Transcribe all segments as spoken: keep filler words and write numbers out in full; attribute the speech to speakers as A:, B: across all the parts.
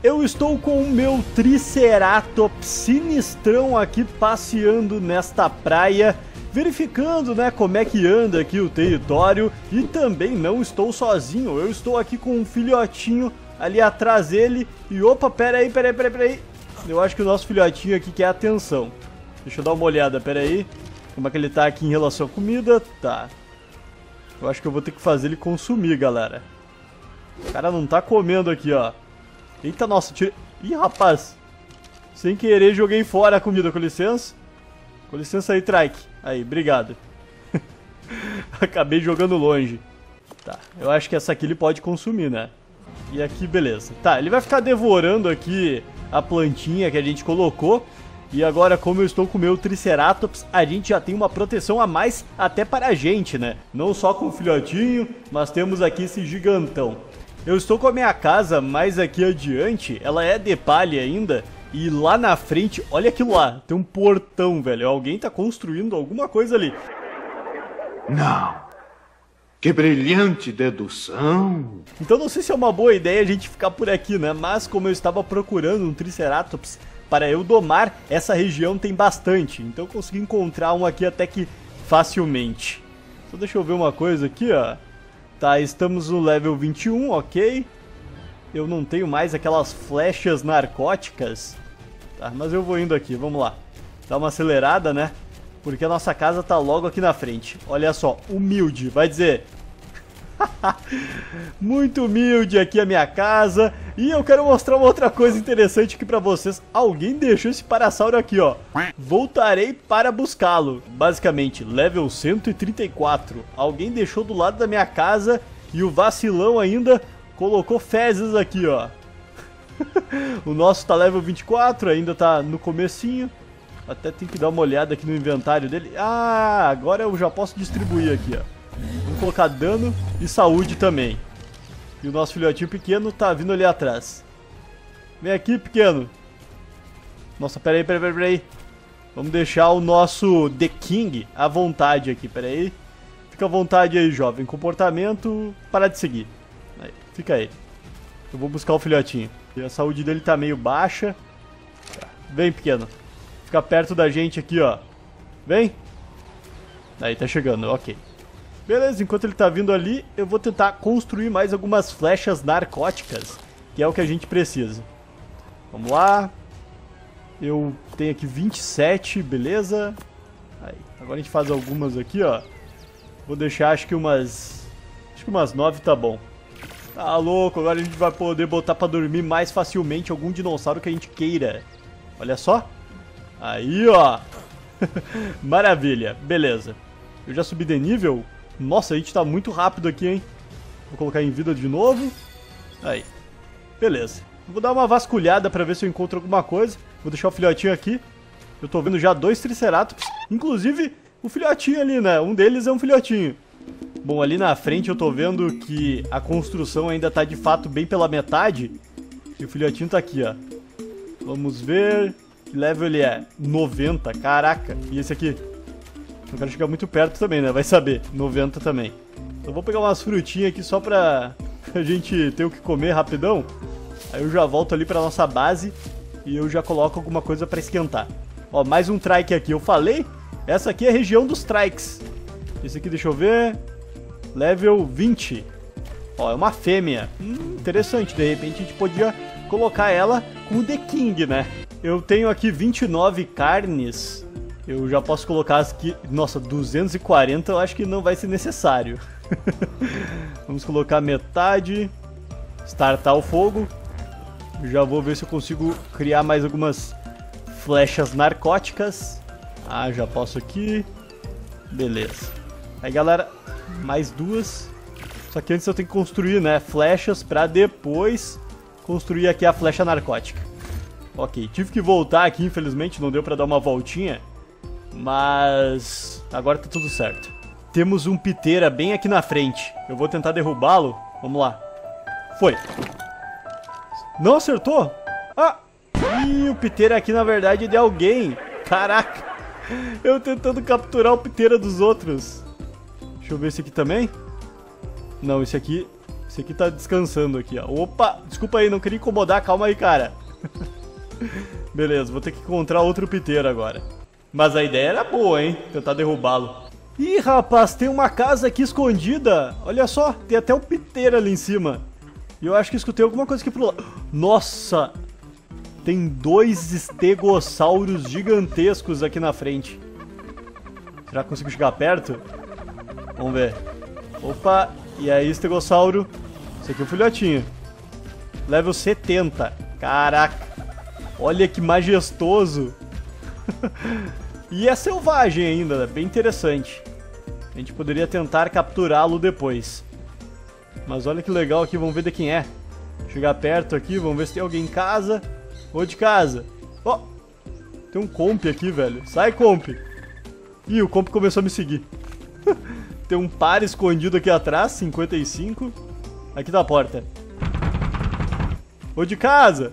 A: eu estou com o meu Triceratops sinistrão aqui passeando nesta praia, verificando, né, como é que anda aqui o território. E também não estou sozinho, eu estou aqui com um filhotinho ali atrás dele. E opa, pera aí, pera aí, pera aí, pera aí. Eu acho que o nosso filhotinho aqui quer atenção. Deixa eu dar uma olhada, pera aí. Como é que ele tá aqui em relação à comida? Tá. Eu acho que eu vou ter que fazer ele consumir, galera. O cara não tá comendo aqui, ó. Eita, nossa, tira... Ih, rapaz. Sem querer, joguei fora a comida, com licença. Com licença aí, Trike. Aí, obrigado. Acabei jogando longe. Tá, eu acho que essa aqui ele pode consumir, né? E aqui, beleza. Tá, ele vai ficar devorando aqui a plantinha que a gente colocou. E agora, como eu estou com o meu Triceratops, a gente já tem uma proteção a mais até para a gente, né? Não só com o filhotinho, mas temos aqui esse gigantão. Eu estou com a minha casa mais aqui adiante, ela é de palha ainda. E lá na frente, olha aquilo lá, tem um portão, velho. Alguém tá construindo alguma coisa ali.
B: Não. Que brilhante dedução.
A: Então não sei se é uma boa ideia a gente ficar por aqui, né? Mas como eu estava procurando um Triceratops para eu domar, essa região tem bastante. Então eu consegui encontrar um aqui até que facilmente. Só deixa eu ver uma coisa aqui, ó. Tá, estamos no level vinte e um, ok. Eu não tenho mais aquelas flechas narcóticas. Tá, mas eu vou indo aqui, vamos lá. Dá uma acelerada, né? Porque a nossa casa tá logo aqui na frente. Olha só, humilde, vai dizer. Muito humilde aqui a minha casa. E eu quero mostrar uma outra coisa interessante aqui pra vocês. Alguém deixou esse parasauro aqui, ó. Voltarei para buscá-lo. Basicamente, level cento e trinta e quatro. Alguém deixou do lado da minha casa. E o vacilão ainda colocou fezes aqui, ó. O nosso tá level vinte e quatro, ainda tá no comecinho. Até tem que dar uma olhada aqui no inventário dele. Ah, agora eu já posso distribuir aqui, ó. Vamos colocar dano e saúde também. E o nosso filhotinho pequeno tá vindo ali atrás. Vem aqui, pequeno. Nossa, peraí, peraí, peraí, peraí. Vamos deixar o nosso The King à vontade aqui, peraí. Fica à vontade aí, jovem. Comportamento, para de seguir. Aí, fica aí. Eu vou buscar o filhotinho. E a saúde dele tá meio baixa. Vem, pequeno. Fica perto da gente aqui, ó. Vem. Aí, tá chegando, ok. Beleza, enquanto ele tá vindo ali, eu vou tentar construir mais algumas flechas narcóticas, que é o que a gente precisa. Vamos lá. Eu tenho aqui vinte e sete, beleza. Aí, agora a gente faz algumas aqui, ó. Vou deixar, acho que umas... Acho que umas nove tá bom. Tá louco, agora a gente vai poder botar pra dormir mais facilmente algum dinossauro que a gente queira. Olha só. Aí, ó. Maravilha, beleza. Eu já subi de nível. Nossa, a gente tá muito rápido aqui, hein. Vou colocar em vida de novo. Aí. Beleza. Vou dar uma vasculhada pra ver se eu encontro alguma coisa. Vou deixar o filhotinho aqui. Eu tô vendo já dois Triceratops. Inclusive, o filhotinho ali, né? Um deles é um filhotinho. Bom, ali na frente eu tô vendo que a construção ainda tá de fato bem pela metade. E o filhotinho tá aqui, ó. Vamos ver... Que level ele é? noventa, caraca. E esse aqui? Não quero chegar muito perto também, né? Vai saber. noventa também. Então vou pegar umas frutinhas aqui só pra a gente ter o que comer rapidão. Aí eu já volto ali pra nossa base e eu já coloco alguma coisa pra esquentar. Ó, mais um trike aqui. Eu falei, essa aqui é a região dos trikes. Esse aqui, deixa eu ver. Level vinte. Ó, é uma fêmea. Hum, interessante. De repente a gente podia colocar ela com o The King, né? Eu tenho aqui vinte e nove carnes. Eu já posso colocar aqui... Nossa, duzentos e quarenta eu acho que não vai ser necessário. Vamos colocar metade. Startar o fogo. Já vou ver se eu consigo criar mais algumas flechas narcóticas. Ah, já posso aqui. Beleza. Aí, galera, mais duas. Só que antes eu tenho que construir, né, flechas pra depois construir aqui a flecha narcótica. Ok, tive que voltar aqui, infelizmente, não deu pra dar uma voltinha. Mas agora tá tudo certo. Temos um piteira bem aqui na frente. Eu vou tentar derrubá-lo. Vamos lá. Foi. Não acertou? Ah! Ih, o piteira aqui na verdade é de alguém. Caraca. Eu tentando capturar o piteira dos outros. Deixa eu ver esse aqui também. Não, esse aqui Esse aqui tá descansando aqui, ó. Opa, desculpa aí, não queria incomodar. Calma aí, cara. Beleza, vou ter que encontrar outro piteiro agora. Mas a ideia era boa, hein? Tentar derrubá-lo. Ih, rapaz, tem uma casa aqui escondida. Olha só, tem até um piteiro ali em cima. E eu acho que escutei alguma coisa aqui pro lado. Nossa! Tem dois estegossauros gigantescos aqui na frente. Será que consigo chegar perto? Vamos ver. Opa, e aí, estegossauro? Esse aqui é o filhotinho. Level setenta. Caraca. Olha que majestoso. E é selvagem ainda, né? Bem interessante. A gente poderia tentar capturá-lo depois. Mas olha que legal aqui, vamos ver de quem é. Chegar perto aqui, vamos ver se tem alguém em casa. Ou de casa. Ó, oh, tem um comp aqui, velho. Sai, comp. Ih, o comp começou a me seguir. Tem um par escondido aqui atrás, cinquenta e cinco. Aqui tá a porta. Ou de casa.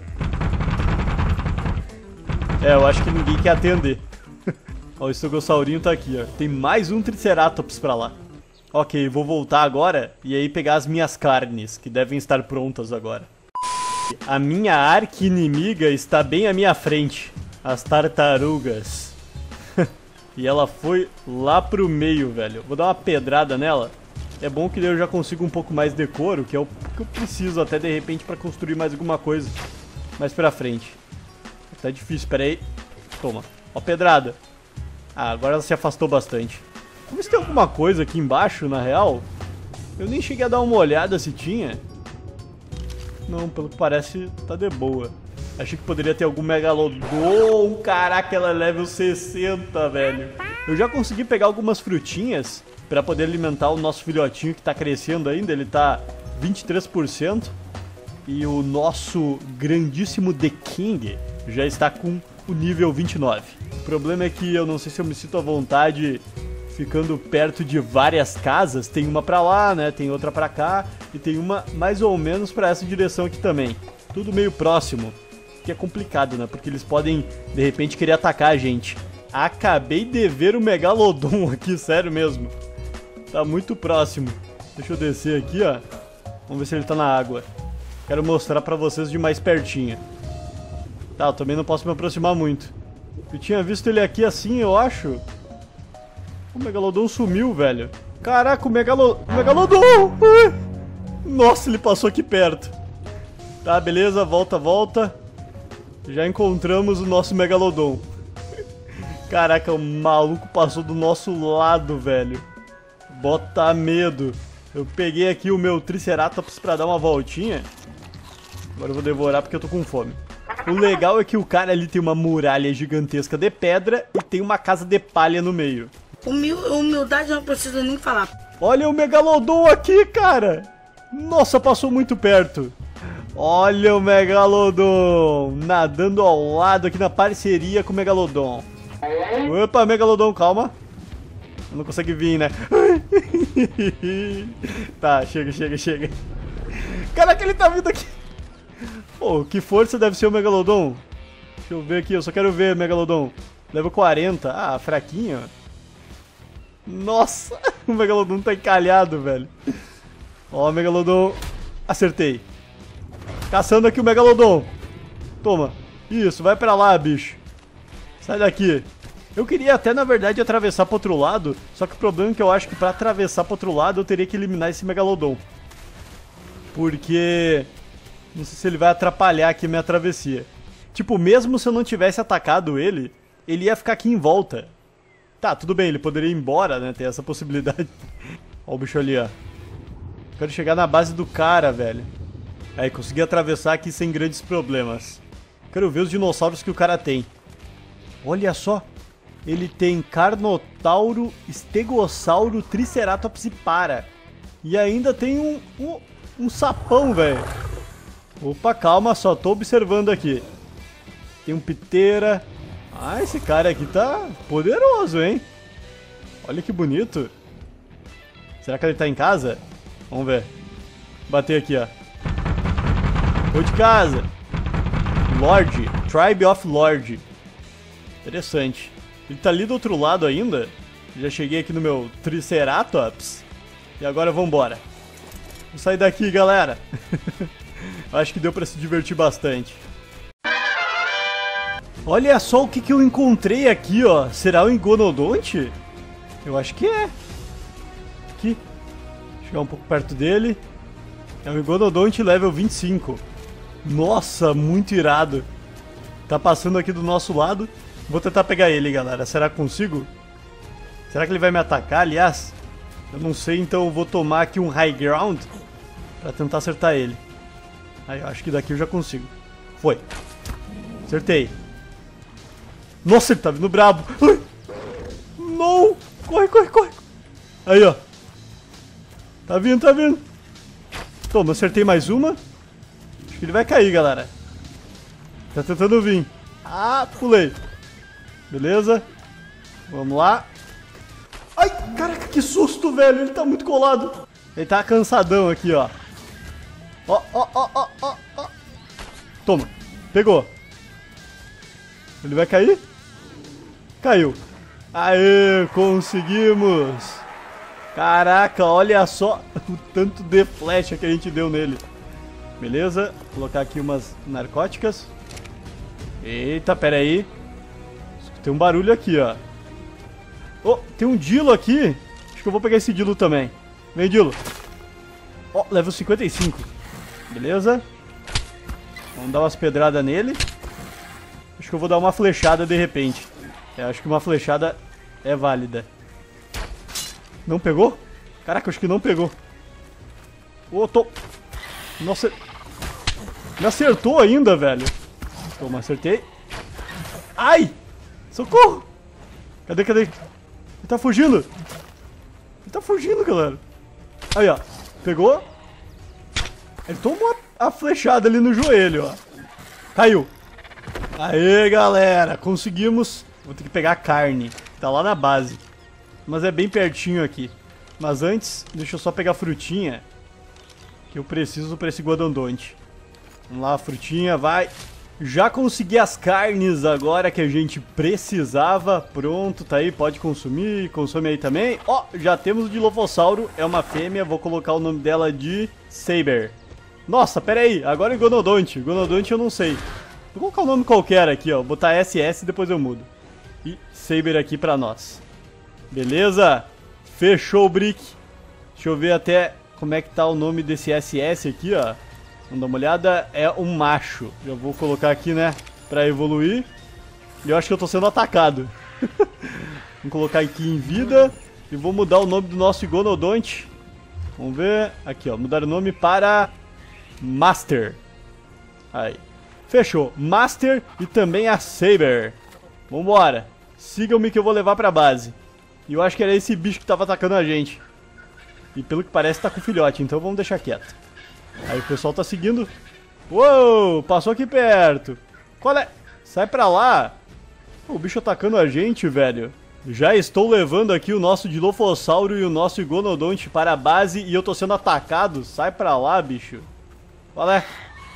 A: É, eu acho que ninguém quer atender. Ó, o estegossaurinho tá aqui, ó. Tem mais um triceratops pra lá. Ok, vou voltar agora e aí pegar as minhas carnes, que devem estar prontas agora. A minha arqui-inimiga está bem à minha frente. As tartarugas. E ela foi lá pro meio, velho. Vou dar uma pedrada nela. É bom que daí eu já consigo um pouco mais de couro, que é o que eu preciso até de repente pra construir mais alguma coisa mais pra frente. Tá difícil, pera aí. Toma, ó pedrada. Ah, agora ela se afastou bastante. Vamos ver se tem alguma coisa aqui embaixo, na real. Eu nem cheguei a dar uma olhada se tinha. Não, pelo que parece, tá de boa. Achei que poderia ter algum megalodon. Caraca, ela é level sessenta, velho. Eu já consegui pegar algumas frutinhas pra poder alimentar o nosso filhotinho que tá crescendo ainda. Ele tá vinte e três por cento. E o nosso grandíssimo The King já está com o nível vinte e nove. O problema é que eu não sei se eu me sinto à vontade ficando perto de várias casas. Tem uma pra lá, né? Tem outra pra cá. E tem uma mais ou menos pra essa direção aqui também. Tudo meio próximo. Que é complicado, né? Porque eles podem, de repente, querer atacar a gente. Acabei de ver o Megalodon aqui, sério mesmo. Tá muito próximo. Deixa eu descer aqui, ó. Vamos ver se ele tá na água. Quero mostrar pra vocês de mais pertinho. Tá, eu também não posso me aproximar muito. Eu tinha visto ele aqui assim, eu acho. O Megalodon sumiu, velho. Caraca, o, Megalo... o Megalodon! Nossa, ele passou aqui perto. Tá, beleza, volta, volta. Já encontramos o nosso Megalodon. Caraca, o maluco passou do nosso lado, velho. Bota medo. Eu peguei aqui o meu Triceratops pra dar uma voltinha. Agora eu vou devorar porque eu tô com fome. O legal é que o cara ali tem uma muralha gigantesca de pedra e tem uma casa de palha no meio.
C: Humil humildade eu não preciso nem falar.
A: Olha o Megalodon aqui, cara. Nossa, passou muito perto. Olha o Megalodon nadando ao lado aqui na parceria com o Megalodon. Opa, Megalodon, calma. Não consegue vir, né? Tá, chega, chega, chega. Caraca, ele tá vindo aqui. Pô, que força deve ser o Megalodon. Deixa eu ver aqui, eu só quero ver o Megalodon. Level quarenta. Ah, fraquinho. Nossa, o Megalodon tá encalhado, velho. Ó, o Megalodon. Acertei. Caçando aqui o Megalodon. Toma. Isso, vai pra lá, bicho. Sai daqui. Eu queria até, na verdade, atravessar pro outro lado. Só que o problema é que eu acho que pra atravessar pro outro lado eu teria que eliminar esse Megalodon. Porque... não sei se ele vai atrapalhar aqui a minha travessia. Tipo, mesmo se eu não tivesse atacado ele, ele ia ficar aqui em volta. Tá, tudo bem, ele poderia ir embora, né? Tem essa possibilidade. Ó o bicho ali, ó. Quero chegar na base do cara, velho. Aí, consegui atravessar aqui sem grandes problemas. Quero ver os dinossauros que o cara tem. Olha só. Ele tem Carnotauro, Estegossauro, Triceratops e Para. E ainda tem um, um, um sapão, velho. Opa, calma, só tô observando aqui. Tem um piteira. Ah, esse cara aqui tá poderoso, hein? Olha que bonito. Será que ele tá em casa? Vamos ver. Bater aqui, ó. Vou de casa. Lorde. Tribe of Lorde. Interessante. Ele tá ali do outro lado ainda. Já cheguei aqui no meu Triceratops. E agora vambora. Vou sair daqui, galera. Acho que deu pra se divertir bastante. Olha só o que, que eu encontrei aqui, ó. Será o Iguanodonte? Eu acho que é. Aqui. Chegar um pouco perto dele. É o Iguanodonte level vinte e cinco. Nossa, muito irado. Tá passando aqui do nosso lado. Vou tentar pegar ele, galera. Será que consigo? Será que ele vai me atacar, aliás? Eu não sei, então eu vou tomar aqui um high ground pra tentar acertar ele. Aí, eu acho que daqui eu já consigo. Foi. Acertei. Nossa, ele tá vindo brabo. Ai. Não. Corre, corre, corre. Aí, ó. Tá vindo, tá vindo. Toma, acertei mais uma. Acho que ele vai cair, galera. Tá tentando vir. Ah, pulei. Beleza. Vamos lá. Ai, caraca, que susto, velho. Ele tá muito colado. Ele tá cansadão aqui, ó. Ó, ó, ó, ó, ó, ó. Toma. Pegou. Ele vai cair? Caiu. Aê, conseguimos. Caraca, olha só o tanto de flecha que a gente deu nele. Beleza, vou colocar aqui umas narcóticas. Eita, pera aí. Tem um barulho aqui, ó. Oh, tem um Dilo aqui. Acho que eu vou pegar esse Dilo também. Vem, Dilo. Ó, oh, level cinquenta e cinco. Beleza. Vamos dar umas pedradas nele. Acho que eu vou dar uma flechada de repente. É, acho que uma flechada é válida. Não pegou? Caraca, acho que não pegou. Ô, oh, tô... Nossa... Me acertou ainda, velho. Toma, acertei. Ai! Socorro! Cadê, cadê? Ele tá fugindo. Ele tá fugindo, galera. Aí, ó. Pegou. Ele tomou a, a flechada ali no joelho, ó. Caiu. Aê, galera. Conseguimos. Vou ter que pegar a carne. Tá lá na base. Mas é bem pertinho aqui. Mas antes, deixa eu só pegar a frutinha. Que eu preciso pra esse Iguanodonte. Vamos lá, frutinha, vai. Já consegui as carnes agora que a gente precisava. Pronto, tá aí, pode consumir. Consome aí também. Ó, já temos o Dilophosauro. É uma fêmea, vou colocar o nome dela de Saber. Nossa, pera aí, agora é Iguanodonte. Iguanodonte eu não sei. Vou colocar um nome qualquer aqui, ó. Botar S S e depois eu mudo. E Saber aqui pra nós. Beleza? Fechou o brick. Deixa eu ver até como é que tá o nome desse S S aqui, ó. Vamos dar uma olhada. É um macho. Já vou colocar aqui, né? Pra evoluir. E eu acho que eu tô sendo atacado. Vamos colocar aqui em vida. E vou mudar o nome do nosso Iguanodonte. Vamos ver. Aqui, ó. Mudar o nome para Master. Aí. Fechou. Master e também a Saber. Vambora. Sigam-me que eu vou levar pra base. E eu acho que era esse bicho que tava atacando a gente. E pelo que parece tá com filhote, então vamos deixar quieto. Aí o pessoal tá seguindo. Uou, passou aqui perto. Qual é? Sai pra lá. O bicho atacando a gente, velho. Já estou levando aqui o nosso Dilophosauro e o nosso Iguanodonte para a base e eu tô sendo atacado. Sai pra lá, bicho. Qual é?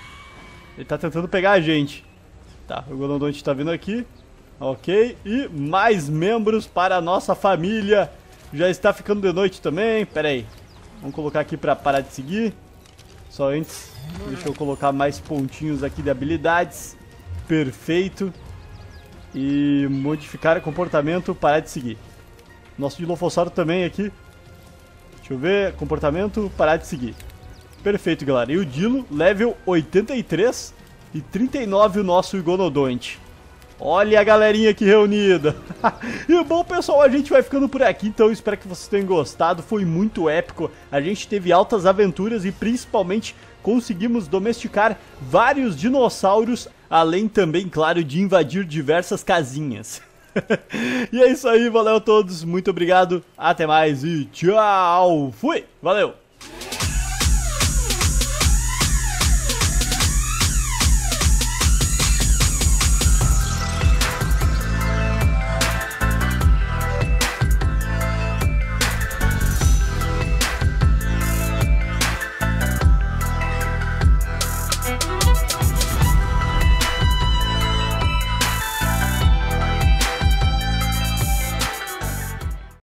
A: Ele tá tentando pegar a gente. Tá, o Iguanodonte tá vindo aqui. Ok, e mais membros para a nossa família. Já está ficando de noite também. Pera aí, vamos colocar aqui para parar de seguir. Só antes, deixa eu colocar mais pontinhos aqui de habilidades. Perfeito. E modificar comportamento, parar de seguir. Nosso Dilophosauro também aqui. Deixa eu ver, comportamento, parar de seguir. Perfeito, galera. E o Dilo, level oitenta e três e trinta e nove o nosso Iguanodonte. Olha a galerinha aqui reunida. E bom, pessoal, a gente vai ficando por aqui, então espero que vocês tenham gostado. Foi muito épico, a gente teve altas aventuras e principalmente conseguimos domesticar vários dinossauros, além também, claro, de invadir diversas casinhas. E é isso aí, valeu a todos, muito obrigado, até mais e tchau, fui, valeu!